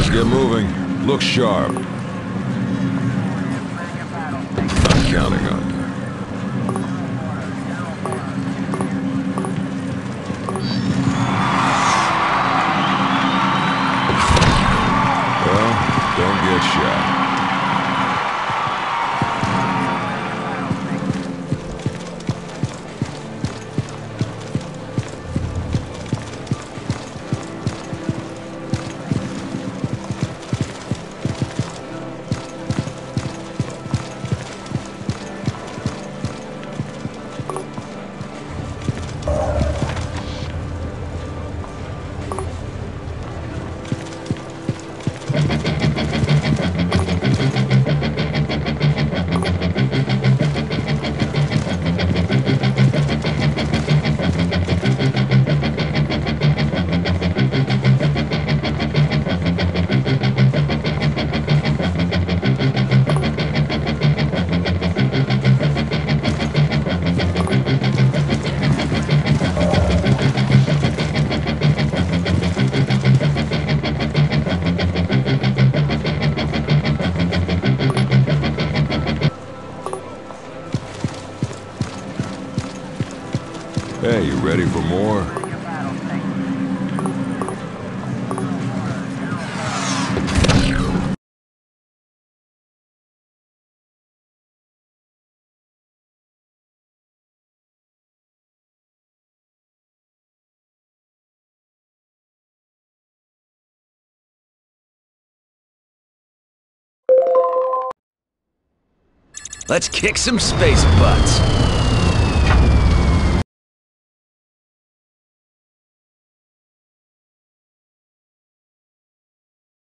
Let's get moving. Look sharp. I'm counting on you. Well, don't get shot. Hey, you ready for more? Let's kick some space butts.